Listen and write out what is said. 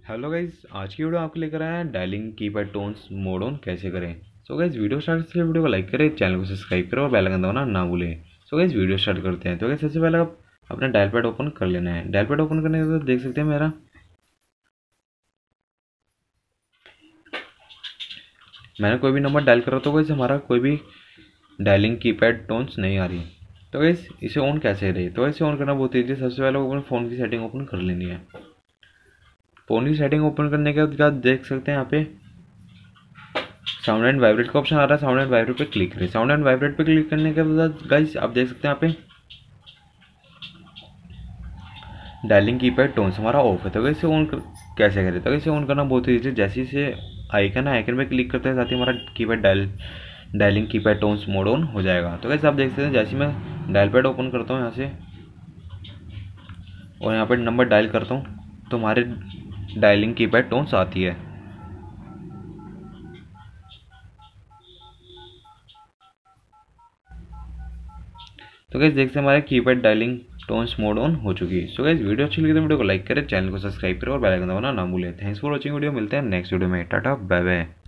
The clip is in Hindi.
हेलो गाइज, आज की वीडियो आपको लेकर आया है dialing keypad tones mode on कैसे करें। सो गाइज वीडियो स्टार्ट से वीडियो को लाइक करें, चैनल को सब्सक्राइब करें और बेल आइकन दबाना ना भूलें। सो गाइज वीडियो स्टार्ट करते हैं। तो गाइज सबसे पहले आप अपना डायल पैड ओपन कर लेना है। डायल पैड ओपन करने के बाद देख सकते हैं मैंने कोई भी नंबर डायल करा तो गाइज हमारा कोई भी डायलिंग कीपैड टोन्स नहीं आ रही। तो गाइज इसे ऑन कैसे रही, तो इसे ऑन करना बहुत ईजी है। सबसे पहले अपने फ़ोन की सेटिंग ओपन कर लेनी है। फ़ोन की सेटिंग ओपन करने के बाद देख सकते हैं यहाँ पे साउंड एंड वाइब्रेट का ऑप्शन आ रहा है। साउंड एंड वाइब्रेट पे क्लिक करें। साउंड एंड वाइब्रेट पे क्लिक करने के बाद गाइस आप देख सकते हैं यहाँ पे डायलिंग कीपैड टोन्स हमारा ऑफ है। तो गाइस इसे ऑन कैसे करें, तो इसे ऑन करना बहुत ईजी है। जैसे इसे आइकन है, आइकन पे क्लिक करते हैं साथ ही हमारा keypad dialing keypad tones mode on हो जाएगा। तो गाइस आप देख सकते हैं जैसे मैं डायल पैड ओपन करता हूँ यहाँ से और यहाँ पर नंबर डायल करता हूँ तो हमारे डायलिंग कीपैड टोन्स आती है। तो गाइस देखते हैं हमारे keypad dialing tones mode on हो चुकी है। सो गाइस वीडियो अच्छी लगी तो वीडियो को लाइक करें, चैनल को सब्सक्राइब करें और बेल आइकन दबाना ना भूलें। Thanks for watching video. मिलते हैं नेक्स्ट वीडियो में। Tata bye bye.